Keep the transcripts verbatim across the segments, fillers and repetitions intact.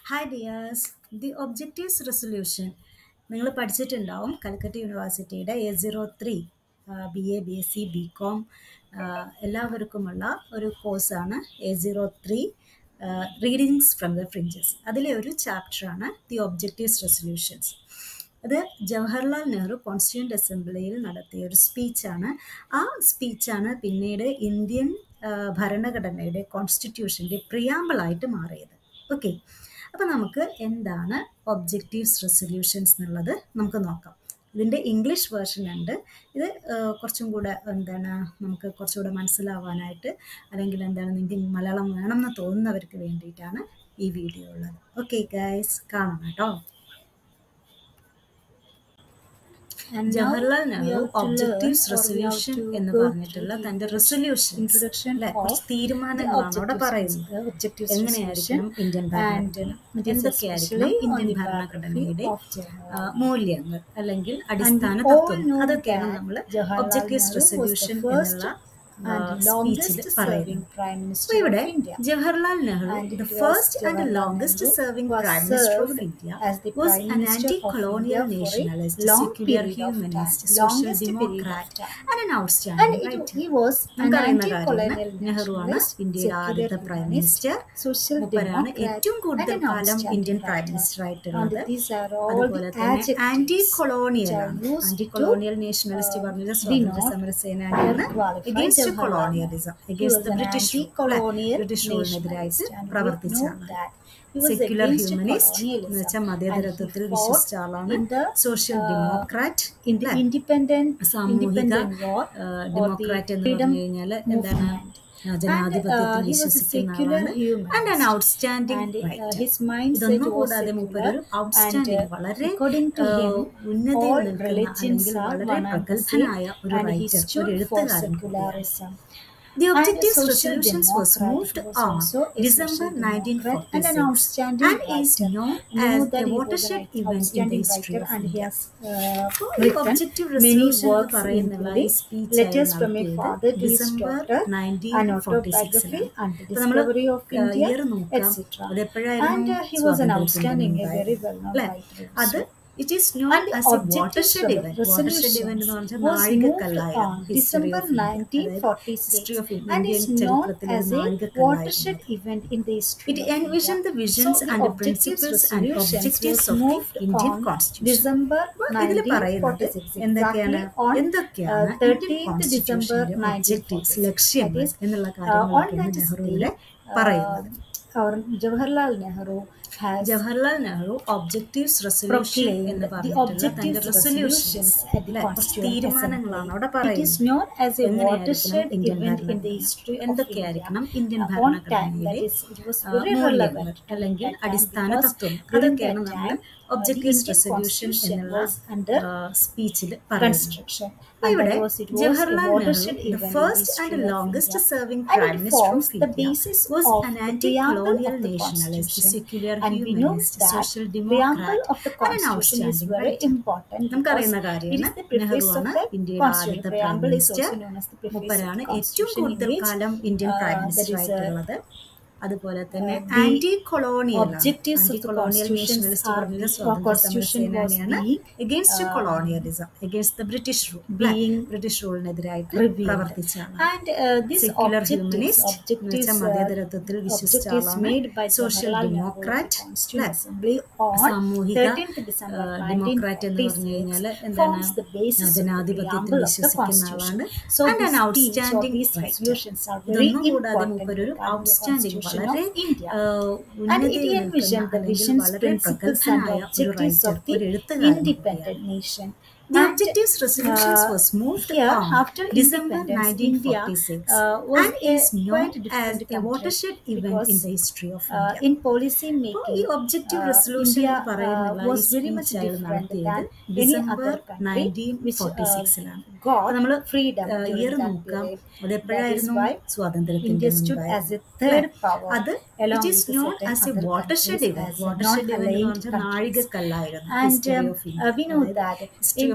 Hi dears the objectives resolution നിങ്ങൾ പഠിച്ചിട്ടുണ്ടാവും കൽക്കട്ട യൂണിവേഴ്സിറ്റിയുടെ A zero three B A B S C B com എല്ലാവർക്കുമുള്ള ഒരു കോഴ്സാണ് A zero three readings from the fringes. അതിലെ ഒരു ചാപ്റ്ററാണ് ദി ഒബ്ജക്റ്റീവ്സ് റെസൊല്യൂഷൻസ്. അത് ജവഹർലാൽ നെഹ്റു കോൺസ്റ്റിറ്റ്യൂവൻ്റ് അസംബ്ലിയിൽ നടത്തിയ ഒരു സ്പീച്ചാണ്. ആ സ്പീച്ചാണ് പിന്നീട് ഇന്ത്യൻ ഭരണഘടനയുടെ കോൺസ്റ്റിറ്റ്യൂഷൻ്റെ പ്രിയാമ്പിളായിട്ട് മാറിയത്. ഓക്കെ, അപ്പോൾ നമുക്ക് എന്താണ് ഒബ്ജക്റ്റീവ്സ് റെസൊല്യൂഷൻസ് എന്നുള്ളത് നമുക്ക് നോക്കാം. ഇതിൻ്റെ ഇംഗ്ലീഷ് വേർഷൻ ഉണ്ട്. ഇത് കുറച്ചും കൂടെ എന്താണ് നമുക്ക് കുറച്ചുകൂടെ മനസ്സിലാവാനായിട്ട്, അല്ലെങ്കിൽ എന്താണ് നിങ്ങൾക്ക് മലയാളം വേണമെന്ന് തോന്നുന്നവർക്ക് വേണ്ടിയിട്ടാണ് ഈ വീഡിയോ ഉള്ളത്. ഓക്കെ ഗൈസ്, കാണാം കേട്ടോ. ജവഹർലാൽ നെഹ്റു ഒബ്ജക്റ്റീവ്സ് റെസൊല്യൂഷൻ എന്ന് പറഞ്ഞിട്ടുള്ള തന്റെ റെസൊല്യൂഷൻ തീരുമാനങ്ങളാണ് അവിടെ പറയുന്നത്. എങ്ങനെയായിരിക്കണം ഇന്ത്യൻ ഭരണഘടന, എന്തൊക്കെയായിരിക്കണം ഇന്ത്യൻ ഭരണഘടനയുടെ മൂല്യങ്ങൾ അല്ലെങ്കിൽ അടിസ്ഥാന തത്വം, അതൊക്കെയാണ് നമ്മൾ ഒബ്ജക്റ്റീവ്സ് റെസൊല്യൂഷൻ എന്നുള്ള സ്പീച്ചിൽ പറയുന്നത്. അപ്പോൾ ഇവിടെ Jawaharlal Nehru, the first and the longest serving prime minister of India, was an anti-colonial nationalist, secular humanist, social democrat and an outstanding writer. നമുക്കറിയുന്ന കാര്യമാണ്, നെഹ്റുവാണ് ഇന്ത്യയുടെ ആദ്യത്തെ പ്രൈം മിനിസ്റ്റർ. മൂപ്പരാണ് ഏറ്റവും കൂടുതൽ കാലം ഇന്ത്യൻ പ്രൈം മിനിസ്റ്റർ ആയിട്ടുള്ളത്. അതുപോലെ തന്നെ anti colonial anti colonial nationalist പറഞ്ഞ സ്വാതന്ത്ര്യ സമര സേനാനിയാണ്. Against colonialism, against the British British റൂളിനെതിരായിട്ട് പ്രവർത്തിച്ച ആളാണ്. സെക്യുലർ ഹ്യൂമനിസ്റ്റ് എന്ന് വെച്ചാൽ മതേതരത്വത്തിൽ വിശ്വസിച്ച ആളാണ്. സോഷ്യൽ ഡെമോക്രാറ്റ്, ഇൻഡിപെൻഡന്റ് സാമൂഹിക ഡെമോക്രാറ്റ് എന്ന് പറഞ്ഞു കഴിഞ്ഞാൽ എന്താണ്, ജനാധിപത്യത്തിൽ വിശ്വസിക്കുന്ന ആളാണ്. And an outstanding writer. ഇതൊന്നും കൂടാതെ മൂപ്പരൊരു ഔട്ട്സ്റ്റാൻഡിംഗ്, വളരെ ഉന്നതിയിൽ നിൽക്കുന്ന അല്ലെങ്കിൽ വളരെ പ്രഗത്ഭനായ ഒരു റൈറ്റർ, ഒരു എഴുത്തുകാരൻ കൂടിയാണ്. The Objectives Resolutions was moved on December nineteen forty-six and is known as the watershed event in the history of India. The Objective Resolution പറയുന്ന ഈ സ്പീച്ച് ഡിസംബർ നയൻറ്റീൻ ഫോർട്ടി സിക്സിൽ. നമ്മൾ ഇയർ നോക്കാം, അത് എപ്പോഴായിരുന്നു, അല്ലേ? അത് It is known as a watershed event. Watershed event എന്ന് പറഞ്ഞാൽ നാഴികക്കല്ലായിരുന്നു December nineteen forty-six and is known as a watershed event in the history. It envisioned the visions and the principles and objectives of the Indian Constitution. December nineteen forty-six. എന്തൊക്കെയാണ് എന്തൊക്കെയാണ് thirteenth December nineteen forty-six. ലക്ഷ്യങ്ങൾ എന്നുള്ള കാര്യങ്ങളൊക്കെയാണ് നെഹ്റുവിലെ പറയുന്നത്. Jawaharlal Nehru Jawaharlal Nehru objectives resolution എന്ന് പറഞ്ഞിട്ടുള്ള തന്റെ resolutions, തീരുമാനങ്ങളാണ് അവിടെ പറയുന്നത്. എങ്ങനെയായിരിക്കണം ഇന്ത്യൻ ഭരണഘടന, എന്തൊക്കെയായിരിക്കണം ഇന്ത്യൻ ഭരണഘടനയിലെ മൂല്യങ്ങൾ അല്ലെങ്കിൽ അടിസ്ഥാന തത്വം, അതൊക്കെയാണ് നമ്മൾ ഒബ്ജക്റ്റീവ്സ് റെസൊല്യൂഷൻ എന്നുള്ള സ്പീച്ചിൽ പറയുന്നത്. ഇവിടെ Jawaharlal Nehru, the first and longest serving prime minister of India, was an anti-colonial nationalist, secular humanist, social democrat and an outstanding writer. നമുക്കറിയുന്ന കാര്യമാണ്, നെഹ്റുവാണ് ഇന്ത്യയുടെ ആദ്യത്തെ പ്രൈം മിനിസ്റ്റർ. മൂപ്പരാണ് ഏറ്റവും കൂടുതൽ കാലം ഇന്ത്യൻ പ്രൈം മിനിസ്റ്റർ ആയിട്ടുള്ളത്. അതുപോലെ തന്നെ anti colonial objectives colonial nationalist പറഞ്ഞ സ്വാതന്ത്ര്യ സേനാനിയാണ്. Against colonialism, against the British rule, British റൂളിനെതിരായിട്ട് പ്രവർത്തിച്ചാണ്. സെക്യുലർ ഹ്യൂമനിസ്റ്റ് എന്ന് വെച്ചാൽ മതേതരത്വത്തിൽ വിശ്വസിച്ച ആളാണ്. സോഷ്യൽ ഡെമോക്രാറ്റ്, സാമൂഹിക ഡെമോക്രാറ്റ് എന്ന് പറഞ്ഞു കഴിഞ്ഞാൽ എന്താണ്, ജനാധിപത്യത്തിൽ വിശ്വസിക്കുന്ന ആളാണ്. And an outstanding writer. ഇതൊന്നും കൂടാതെ മൂപ്പരൊരു ഔട്ട്സ്റ്റാൻഡിംഗ്, വളരെ ഉന്നതിയിൽ നിൽക്കുന്ന അല്ലെങ്കിൽ വളരെ പ്രഗത്ഭനായ ഒരു റൈറ്റർ, ഒരു എഴുത്തുകാരൻ. The Objectives Resolutions was moved on after December nineteen forty-six uh, and is known as a watershed event in the history of India. Uh, in policy making, ഈ ഒബ്ജക്റ്റീവ് റെസൊല്യൂഷൻ പറയുന്ന was very much നടത്തിയത് December nineteen forty സിക്സിലാണ്. നമ്മൾ year നോക്കാം, അത് എപ്പോഴായിരുന്നു, സ്വാതന്ത്ര്യത്തിന്റെ അത് it is known as a watershed event. Watershed event എന്ന് പറഞ്ഞാൽ നാഴികക്കല്ലായിരുന്നു. and um, uh, we know that in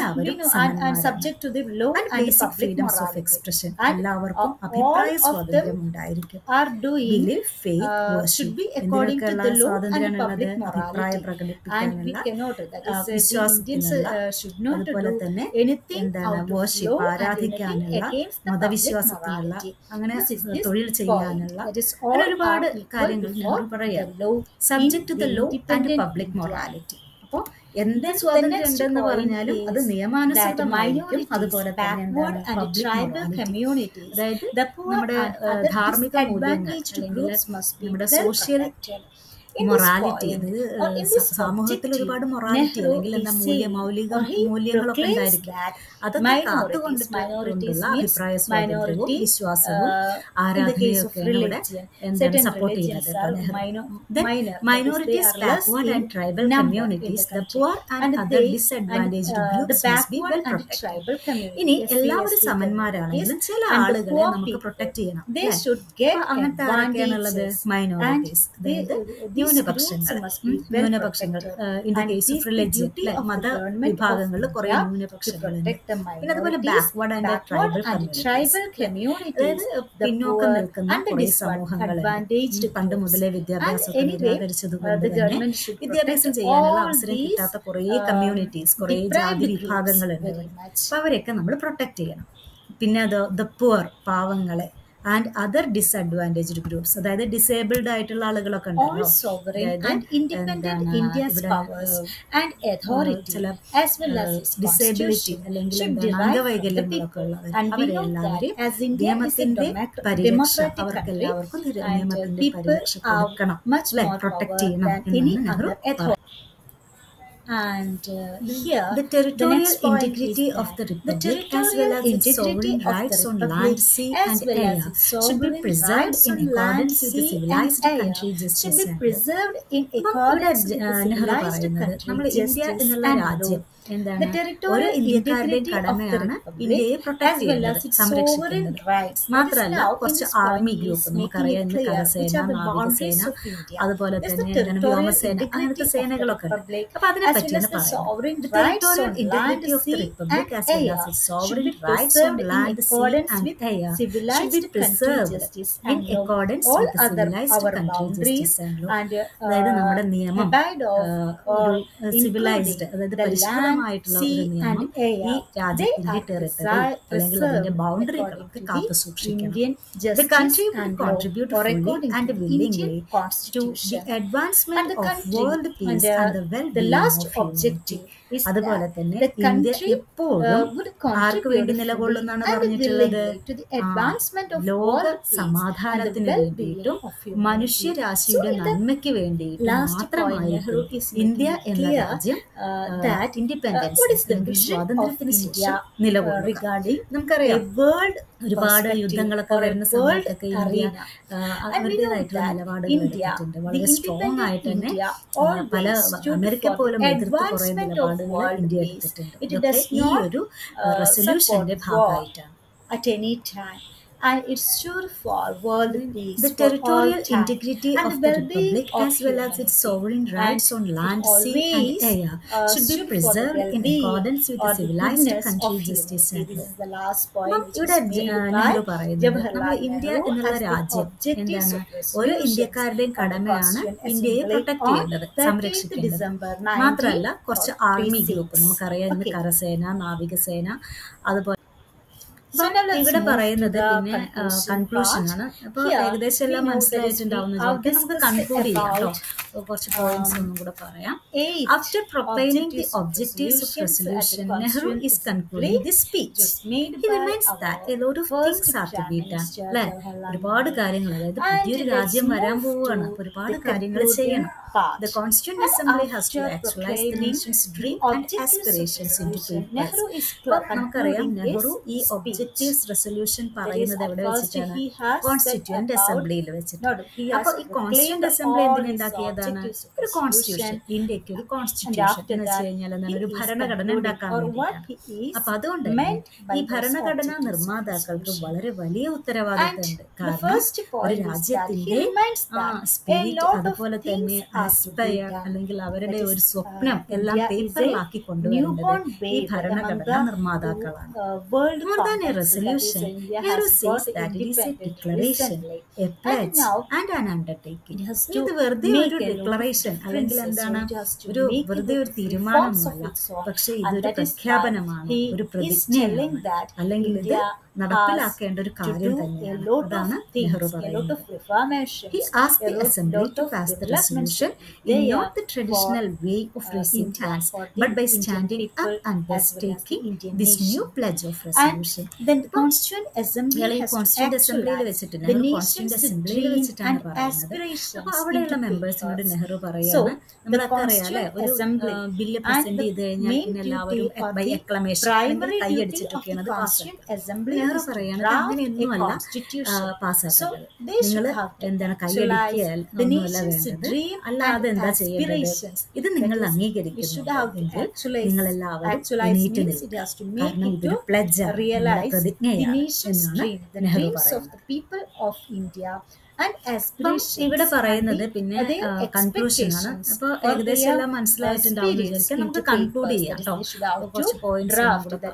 എല്ലാവരും and, and സമന്മാരാണ്. subject to the law And and basic public freedoms of morality. expression. And എല്ലാവർക്കും all അഭിപ്രായ of them സ്വാതന്ത്ര്യം ഉണ്ടായിരിക്കും. are doing Belief, faith, uh, worship. should be according to എന്തിനൊക്കെയുള്ള the law and സ്വാതന്ത്ര്യമാണുള്ളത്? public അഭിപ്രായം morality. And we പ്രകടിപ്പിക്കാനുള്ള cannot, that is, uh, the Indians വിശ്വാസത്തിനുള്ള, uh, should not അതുപോലെ do തന്നെ anything എന്താണ് out of worship law and anything ആരാധിക്കാനുള്ള, against the public മതവിശ്വാസത്തിനുള്ള, morality. അങ്ങനെ This is this തൊഴിൽ point. ചെയ്യാനുള്ള That is, അങ്ങനെ all ഒരുപാട് are equal കാര്യങ്ങൾ before നെഹ്റു പറയാം. the law subject to in the the law and independent public India. Morality. അപ്പോൾ എന്ത് Then the സ്വാതന്ത്ര്യം next ഉണ്ടെന്ന് point പറഞ്ഞാലും അത് is that നിയമാനുസൃതമായിരിക്കും. minorities, അതുപോലെ തന്നെ backward എന്താണ് and public tribal morality. communities, അതായത് the poor നമ്മുടെ and other ധാർമ്മിക മൂല്യങ്ങൾ disadvantaged അല്ലെങ്കിൽ groups must be നമ്മുടെ well social protected. In this morality, point, അത് or in this സമൂഹത്തിൽ objective, ഒരുപാട് മൊറാലിറ്റി Nehru അല്ലെങ്കിൽ എന്താ is മൂല്യ saying, മൗലിക or he മൂല്യങ്ങളൊക്കെ proclaims ഉണ്ടായിരിക്കും. that അതൊക്കെ minorities, കാത്തുകൊണ്ടിട്ടുള്ള minorities means അഭിപ്രായ സ്വാതന്ത്ര്യവും minority, വിശ്വാസവും uh, in the case of ആരാധനയൊക്കെയാണ് ഇവിടെ religion. എന്താണ് Certain സപ്പോർട്ട് religions ചെയ്യുന്നത്. are Nehru minor, Then minor, minorities, that is, they are less backward in and tribal number in communities, the the country. poor and, And other they, disadvantaged and, uh, groups the must be backward well and protected. tribal communities, ഇനി S C, എല്ലാവരും S T സമന്മാരാണെങ്കിലും communities, ചില and ആളുകളെ poor നമുക്ക് people, protect ചെയ്യണം. they അല്ലേ? should get അപ്പൊ അങ്ങനത്തെ ആരൊക്കെയാണുള്ളത്? advantages, and മൈനോറിറ്റീസ്, they, അതായത് these ന്യൂനപക്ഷങ്ങൾ. groups must be well ന്യൂനപക്ഷങ്ങൾ protected. In the And case this of the religion, duty അല്ലെ? of the മത government of വിഭാഗങ്ങളിൽ കുറെ India to ന്യൂനപക്ഷങ്ങളുണ്ട്. protect the പിന്നെ അതുപോലെ minorities, backward and backward tribal and communities, tribal communities, അതായത് the പിന്നോക്കം poor നിൽക്കുന്ന and the കുറെ സമൂഹങ്ങളുണ്ട്. disadvantaged പണ്ട് groups. മുതലേ And വിദ്യാഭ്യാസമൊക്കെ anyway, uh, നിരാകരിച്ചത് കൊണ്ട് the തന്നെ government should വിദ്യാഭ്യാസം protect ചെയ്യാനുള്ള all അവസരം these കിട്ടാത്ത കുറെ um, കമ്മ്യൂണിറ്റീസ്, കുറെ deprived ജാതി groups വിഭാഗങ്ങളുണ്ട്. very much. അപ്പൊ അവരെയൊക്കെ നമ്മൾ പ്രൊട്ടക്ട് ചെയ്യണം. പിന്നെ അത് ദ പുവർ, പാവങ്ങളെ, ആൻഡ് അതർ ഡിസഡ്വാൻറ്റേജ്ഡ് ഗ്രൂപ്പ്സ്, അതായത് ഡിസേബിൾഡ് ആയിട്ടുള്ള ആളുകളൊക്കെ All ഉണ്ടല്ലോ. sovereign അതായത് and independent എന്താണ് India's ഇവിടെ powers and authority, ചില as well as its disability constitution, അല്ലെങ്കിൽ should എന്താണ് derive from the അംഗവൈകല്യങ്ങളൊക്കെ people. ഉള്ളവർ, And we അവരെ know that എല്ലാവരും as India is a നിയമത്തിന്റെ democ- പരിരക്ഷ, democratic അവർക്ക് country, എല്ലാവർക്കും and uh, നിയമത്തിന്റെ people പരിരക്ഷ have കൊടുക്കണം, much അല്ലെ? more പ്രൊട്ടക്ട് power ചെയ്യണം than any എന്നാണ് നെഹ്റു other authority. പറഞ്ഞത്. And uh, here The territorial the next point integrity is of that the the republic, as well territorial as its integrity sovereign of the rights on republic, land, sea, as and well as air, its should be sovereign preserved rights in on land, accordance with the sea, and civilized air, country should justice be and law. preserved in അപ്പം ഇവിടെ accordance with the Nehru civilized പറയുന്നത് നമ്മൾ country India justice എന്നുള്ള and law. രാജ്യം The എന്താണ് ഓരോ territorial ഇന്ത്യക്കാരുടെയും integrity of the കടമയാണ് republic, ഇന്ത്യയെ as പ്രൊട്ടക്ട് well as ചെയ്യുന്നത്, its sovereign സംരക്ഷിക്കുന്നത്. rights. That is മാത്രമല്ല now in കുറച്ച് this point army he is group, making നമുക്കറിയാം it ഇന്ന് clear which കരസേന, are the boundaries നാവികസേന, of India. അതുപോലെ This is തന്നെ the എന്താണ് territorial വ്യോമസേന, integrity അങ്ങനത്തെ of the സേനകളൊക്കെ ഉണ്ട്. republic, അപ്പൊ അതിനെ as well പറ്റിയാണ് as the പറയുന്നത്. sovereign The rights territorial on land, integrity of the sea, republic, and as well air, as its should sovereign be rights on preserved in land, sea, accordance and with air, should civilized be country preserved justice in and law. accordance All with the other civilized our country boundaries justice and law. and അതായത് uh, നമ്മുടെ നിയമം abide of ഒരു or civilized, including അതായത് the land, പരിഷ്കൃതമായിട്ടുള്ള ഒരു sea, നിയമം and ഈ air, they രാജ്യത്തിന്റെ are ടെറിട്ടറി presi- അല്ലെങ്കിൽ അതിന്റെ preserved ബൗണ്ടറികളൊക്കെ according to കാത്തു the സൂക്ഷിക്കണം. Indian The justice country will and law, contribute or fully according and to the willingly Indian to the constitution. advancement And the of country, world peace and, uh, and the the well-being last of humanity. objective is അതുപോലെ that തന്നെ the India country എപ്പോഴും uh, would ആർക്ക് വേണ്ടി contribute fully നിലകൊള്ളുന്നാണ് and പറഞ്ഞിട്ടുള്ളത്? willingly to the ആ, advancement of ലോക world peace and the സമാധാനത്തിന് well-being വേണ്ടിയിട്ടും of humanity. മനുഷ്യരാശിയുടെ So in the നന്മയ്ക്ക് വേണ്ടിയിട്ടും last point, മാത്രമായിരിക്കും Nehru is India making it എന്ന clear രാജ്യം uh, that uh, independence what is the അല്ലെങ്കിൽ vision of സ്വാതന്ത്ര്യത്തിന് India ശേഷം uh, നിലകൊള്ളുക. regarding a നമുക്കറിയാം world ഒരുപാട് perspective യുദ്ധങ്ങളൊക്കെ or a വരുന്ന world സമയത്തൊക്കെ ഇന്ത്യ arena. ആ, And we know അവരുടേതായിട്ടുള്ള that നിലപാടുകൾ India, എടുത്തിട്ടുണ്ട്. the വളരെ സ്ട്രോങ് independent ആയിട്ട് തന്നെ India, ആ, പല always stood അമേരിക്ക for പോലും the എതിർത്ത് കുറെ advancement of നിലപാടുകൾ world ഇന്ത്യ peace. എടുത്തിട്ടുണ്ട്. It ഇതൊക്കെ does ഈ not ഒരു uh, റെസൊല്യൂഷന്റെ support war ഭാഗമായിട്ടാണ്. at any time, and it's sure for world peace The for all territorial time, integrity and of the the well-being republic, of as well as its humanity. sovereign rights And on it land, sea, and always air uh, should be stood for the preserved in well-being accordance with or the the civilized goodness country of justice humanity. and This law. is the last point അപ്പം which ഇവിടെ is made by Nehru പറയുന്നത് നമ്മൾ Jawaharlal India Nehru എന്നുള്ള as the രാജ്യം objectives എന്താണ് of ഓരോ resolutions ഇന്ത്യക്കാരുടെയും of the കടമയാണ് Constituent ഇന്ത്യയെ Assembly പ്രൊട്ടക്ട് on ചെയ്യേണ്ടത്, thirteenth സംരക്ഷിക്കേണ്ടത്. December മാത്രമല്ല nineteen കുറച്ച് ആർമി ഗ്രൂപ്പ്, forty-six. നമുക്കറിയാം ഇന്ന് Okay. കരസേന, നാവികസേന, അതുപോലെ So now let's ഇവിടെ move to പറയുന്നത് the പിന്നെ conclusion കൺക്ലൂഷൻ part. ആണ്. അപ്പോൾ Here ഏകദേശം we എല്ലാം know that is we മനസ്സിലായിട്ടുണ്ടാവുന്ന have വിചാരിക്കാം. നമുക്ക് discussed കൺക്ലൂഡ് ചെയ്യാം കേട്ടോ. about കുറച്ച് പോയിന്റ്സ് um, ഒന്നും കൂടെ പറയാം. eight After proclaiming the objectives of objectives of resolutions at the resolution, Nehru Constituent is Assembly concluding this speech. was made He by reminds that a lot of our things first are to be Prime done. Minister അല്ലേ? Jawaharlal ഒരുപാട് Nehru. കാര്യങ്ങൾ, അതായത് And പുതിയൊരു let's രാജ്യം വരാൻ move പോവുകയാണ്. to അപ്പോൾ ഒരുപാട് the കാര്യങ്ങൾ concluding ചെയ്യണം. part. The Constituent And Assembly has to after actualize the proclaiming nation's dream the and objectives of aspirations into resolution, papers. Nehru is അപ്പോൾ നമുക്കറിയാം concluding നെഹ്റു ഈ this objectives resolution That is, പറയുന്നത് at എവിടെ first വെച്ചിട്ടാണ്? he has said constituent about അസംബ്ലിയിൽ വെച്ചിട്ട്. No, he has അപ്പോൾ ഈ proclaimed constituent assembly all his എന്തിനുണ്ടാക്കിയതാണ്? objectives of ഒരു resolution. കോൺസ്റ്റിറ്റ്യൂഷൻ, ഇന്ത്യക്ക് ഒരു And കോൺസ്റ്റിറ്റ്യൂഷൻ after എന്ന് വെച്ച് that, കഴിഞ്ഞാൽ എന്താണ്? he ഒരു is ഭരണഘടന concluding, ഉണ്ടാക്കാൻ or what വേണ്ടിയിട്ടാണ്. he is അപ്പൊ അതുകൊണ്ട് തന്നെ meant by ഈ those ഭരണഘടനാ objectives of നിർമ്മാതാക്കൾക്ക് resolution. വളരെ വലിയ And ഉത്തരവാദിത്തമുണ്ട്. the കാരണം first ഒരു point is that he രാജ്യത്തിന്റെ reminds ആ that a spirit, lot of അതുപോലെ തന്നെ things ആസ്പയർ അല്ലെങ്കിൽ അവരുടെ ഒരു സ്വപ്നം എല്ലാം പേപ്പറിലാക്കി കൊണ്ടുവരേണ്ടത് ഈ ഭരണഘടനാ നിർമ്മാതാക്കളാണ്. More than a resolution, Nehru says that it is a declaration, a pledge and an undertaking. ഇത് വെറുതെ ഒരു ഡിക്ലറേഷൻ അല്ലെങ്കിൽ എന്താണ് ഒരു വെറുതെ ഒരു തീരുമാനമല്ല, പക്ഷെ ഇതൊരു പ്രഖ്യാപനമാണ്, ഒരു പ്രതിജ്ഞയാണ്, അല്ലെങ്കിൽ ഇത് നടപ്പിലാക്കേണ്ട ഒരു കാര്യം തന്നെയാണ്. അതാണ് നെഹ്റു പറയുന്നത്. He asked the assembly to pass the resolution in not the traditional way of raising hands, but by standing up and thus taking this new pledge of resolution. Then the Constituent Assembly has actualized the nation's dreams and aspirations. അപ്പോൾ അവിടെയുള്ള മെമ്പേഴ്സിനോട് നെഹ്റു പറയാണ്, നമ്മളൊക്കെ അറിയാലേ ഒരു bill present ചെയ്ത് കഴിഞ്ഞാൽ പിന്നെ എല്ലാവരും by എക്ലമേഷൻ കൈയടിച്ചിട്ടൊക്കെയാണ് അത് പാസ്സാക്കുന്നത്. നെഹ്റു പറയാണ് അങ്ങനെയൊന്നുമല്ല പാസ്സാക്കുന്നത്, നിങ്ങൾ എന്താണ് കൈയടിക്കുക ഒന്നുമല്ല വേണ്ടത്, അല്ലാതെ എന്താ ചെയ്യേണ്ടത്, ഇത് നിങ്ങൾ അംഗീകരിക്കുന്നുണ്ടെങ്കിൽ നിങ്ങൾ എല്ലാവരും എണീറ്റ് നിൽക്കുക, കാരണം ഇതൊരു പ്ലെഡ്ജാണ്, പ്രതിജ്ഞയാണ് എന്നാണ് നെഹ്റു പറയുന്നത്. ഇവിടെ പറയുന്നത് പിന്നെ കൺക്ലൂഷൻ ആണ്. അപ്പൊ ഏകദേശം എല്ലാം മനസ്സിലായിട്ടുണ്ടാവും വിചാരിക്കാം. നമുക്ക് കൺക്ലൂഡ് ചെയ്യാം കേട്ടോ. കുറച്ച് points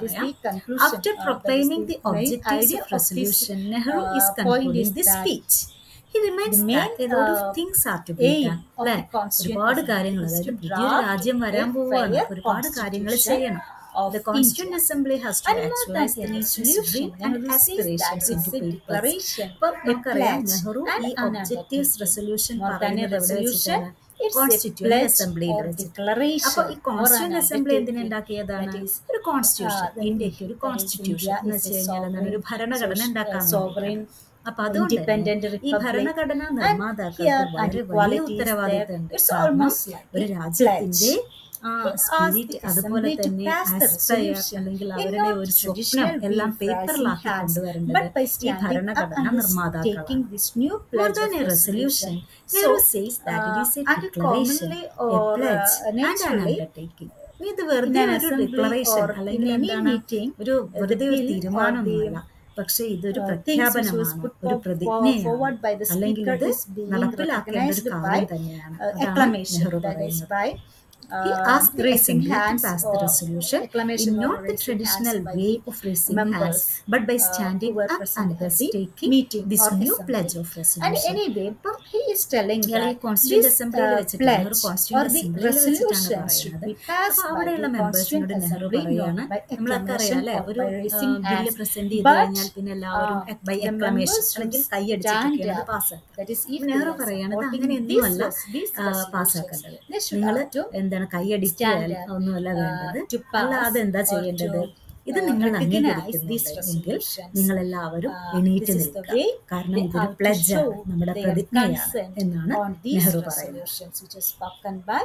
after proclaiming the objectives of resolution, Nehru is concluding the speech. He reminds that a lot of things are to be done. അല്ലെ, ഒരുപാട് കാര്യങ്ങൾ, അതായത് പുതിയൊരു രാജ്യം വരാൻ പോവുകയാണ്, ഒരുപാട് കാര്യങ്ങൾ ചെയ്യണം. The Constituent Assembly has to actualize the nation's dream and aspirations into paper. അപ്പോൾ നമുക്കറിയാം നെഹ്റു ഈ ഒബ്ജക്റ്റീവ്സ് റെസൊല്യൂഷൻ പറയുന്നത് എവിടെ വെച്ചിട്ടാണ്? കോൺസ്റ്റിറ്റ്യൂന്റ് അസംബ്ലിയിൽ വെച്ചിട്ട്. അപ്പൊ ഈ കോൺസ്റ്റിറ്റ്യൂന്റ് അസംബ്ലി എന്തിനുണ്ടാക്കിയതാണ്? ഒരു കോൺസ്റ്റിറ്റ്യൂഷൻ, ഇന്ത്യക്ക് ഒരു കോൺസ്റ്റിറ്റ്യൂഷൻ എന്ന് വെച്ച് കഴിഞ്ഞാൽ എന്താണ്, ഒരു ഭരണഘടന ഉണ്ടാക്കാൻ. അപ്പൊ അതുകൊണ്ട് ഈ ഭരണഘടനാ നിർമ്മാതാക്കൾക്ക് വളരെ വലിയ ഉത്തരവാദിത്തമുണ്ട്. കാരണം ഒരു രാജ്യത്തിന്റെ ആ സ്പിരിറ്റ്, അതുപോലെ തന്നെ ആസ്പയർ അല്ലെങ്കിൽ അവരുടെ ഒരു സ്വപ്നം എല്ലാം പേപ്പറിലാക്കി കൊണ്ടുവരേണ്ടത് ഈ ഭരണഘടനാ നിർമ്മാതാക്കളാണ്. More than a resolution, Nehru says that it is a declaration, a pledge and an undertaking. ഇത് വെറുതെ ഒരു ഡിക്ലറേഷൻ അല്ലെങ്കിൽ എന്താണ് ഒരു വെറുതെ ഒരു തീരുമാനമൊന്നുമല്ല, പക്ഷെ ഇതൊരു പ്രഖ്യാപനമാണ്, ഒരു പ്രതിജ്ഞയാണ്, അല്ലെങ്കിൽ ഇത് നടപ്പിലാക്കേണ്ട ഒരു കാര്യം തന്നെയാണ്. അതാണ് നെഹ്റു പറയുന്നത്. He asked the assembly to pass the resolution in not the traditional way of raising hands, but by standing up and thus taking this new pledge of resolution. And anyway, he is telling that Constituent Assembly uh, pledge or the resolution should be passed by the Constituent Assembly not by acclamation or by raising hands, but uh, by members should stand up. That is, even Nehru പറയാണ് അങ്ങനെയൊന്നുമല്ല പാസ്സാക്കേണ്ടത്, നിങ്ങൾ എന്താണ് കൈയടിക്കാൻ ഒന്നുമല്ല വേണ്ടത്, അല്ലാതെ എന്താ ചെയ്യേണ്ടത്, ഇത് നിങ്ങൾ അംഗീകരിക്കുന്നുണ്ടെങ്കിൽ നിങ്ങൾ എല്ലാവരും എണീറ്റ് നിൽക്കുക, കാരണം ഇതൊരു പ്ലെഡ്ജാണ്, നമ്മുടെ പ്രതിജ്ഞയാണ് എന്നാണ് നെഹ്റു പറയുന്നത്.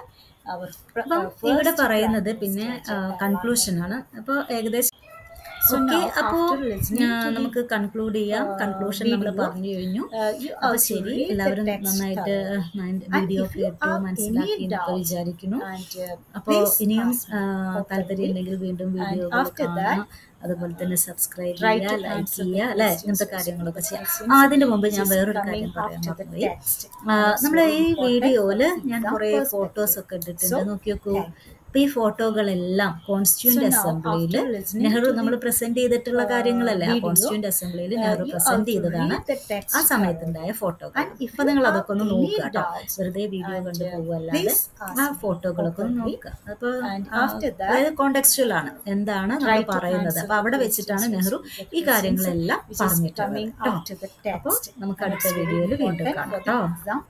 അപ്പം ഇവിടെ പറയുന്നത് പിന്നെ കൺക്ലൂഷൻ ആണ്. അപ്പോൾ ഏകദേശം ഓക്കെ, അപ്പോൾ നമുക്ക് കൺക്ലൂഡ് ചെയ്യാം. കൺക്ലൂഷൻ നമ്മൾ പറഞ്ഞു കഴിഞ്ഞു. അപ്പോൾ ശരി, എല്ലാവരും നന്നായിട്ട് വീഡിയോ കേട്ടു മനസ്സിലാക്കി എന്നൊക്കെ വിചാരിക്കുന്നു. അപ്പോൾ ഇനിയും താല്പര്യം ഉണ്ടെങ്കിൽ വീണ്ടും വീഡിയോ കാണാം, അതുപോലെ തന്നെ സബ്സ്ക്രൈബ് ചെയ്യുക, ലൈക്ക് ചെയ്യുക, അല്ലെ, ഇങ്ങനത്തെ കാര്യങ്ങളൊക്കെ ചെയ്യാം. ആ അതിന്റെ മുമ്പ് ഞാൻ വേറൊരു കാര്യം പറയാൻ മറന്നുപോയി. നമ്മളെ ഈ വീഡിയോയില് ഞാൻ കുറെ ഫോട്ടോസ് ഒക്കെ ഇട്ടിട്ടുണ്ട്, നോക്കി നോക്കൂ. അപ്പൊ ഈ ഫോട്ടോകളെല്ലാം കോൺസ്റ്റിറ്റ്യൂന്റ് അസംബ്ലിയിൽ നെഹ്റു നമ്മൾ പ്രസന്റ് ചെയ്തിട്ടുള്ള കാര്യങ്ങളല്ലേ, ആ കോൺസ്റ്റിറ്റ്യൂന്റ് അസംബ്ലിയിൽ നെഹ്റു പ്രസന്റ് ചെയ്തതാണ് ആ സമയത്തുണ്ടായ ഫോട്ടോകൾ. അപ്പൊ നിങ്ങൾ അതൊക്കെ ഒന്ന് നോക്കുക കേട്ടോ, വെറുതെ വീഡിയോ കണ്ടു പോകുമല്ലാതെ ആ ഫോട്ടോകളൊക്കെ ഒന്ന് നോക്കുക. അപ്പൊ അതായത് കോണ്ടെക്സ്റ്റുവൽ ആണ്, എന്താണ് നമ്മൾ പറയുന്നത്. അപ്പൊ അവിടെ വെച്ചിട്ടാണ് നെഹ്റു ഈ കാര്യങ്ങളെല്ലാം പറഞ്ഞിട്ടുള്ളത് കേട്ടോ. അപ്പൊ നമുക്ക് അടുത്ത വീഡിയോയിൽ വീണ്ടും കാണാം കേട്ടോ.